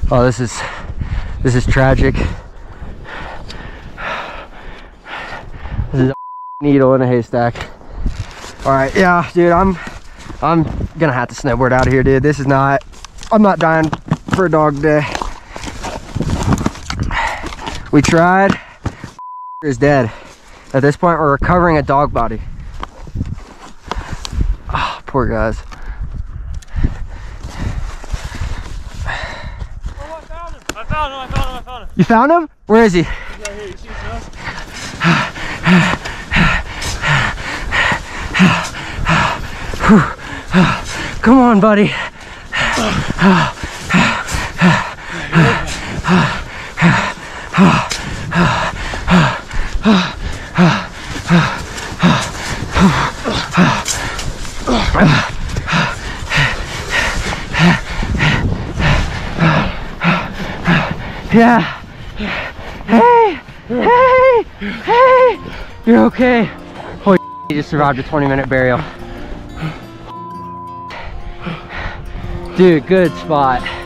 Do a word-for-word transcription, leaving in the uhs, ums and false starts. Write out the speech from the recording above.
Oh, this is this is tragic. This is a needle in a haystack. All right, yeah, dude, I'm I'm gonna have to snowboard out of here, dude. This is not. I'm not dying for a dog day. We tried. Is dead. At this point, we're recovering a dog body. Oh, poor guys. Oh, I found him! I found him! I found him! I found him! You found him? Where is he? He's right here. You see his nose? Come on, buddy. Yeah. Hey, hey, hey. You're okay. Holy shit, you just survived a twenty minute burial. Dude, good spot.